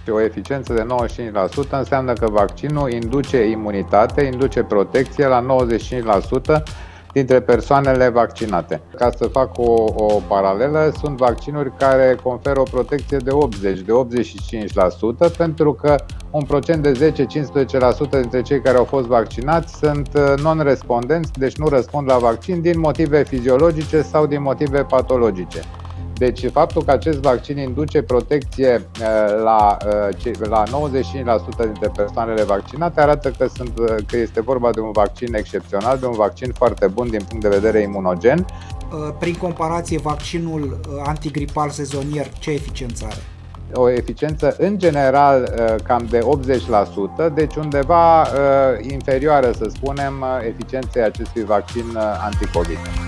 O eficiență de 95% înseamnă că vaccinul induce imunitate, induce protecție la 95% dintre persoanele vaccinate. Ca să fac o paralelă, sunt vaccinuri care conferă o protecție de 80, de 85%, pentru că un procent de 10-15% dintre cei care au fost vaccinați sunt non-respondenți, deci nu răspund la vaccin din motive fiziologice sau din motive patologice. Deci faptul că acest vaccin induce protecție la 95% dintre persoanele vaccinate arată că este vorba de un vaccin excepțional, de un vaccin foarte bun din punct de vedere imunogen. Prin comparație, vaccinul antigripal sezonier, ce eficiență are? O eficiență în general cam de 80%, deci undeva inferioară, să spunem, eficienței acestui vaccin anticovid.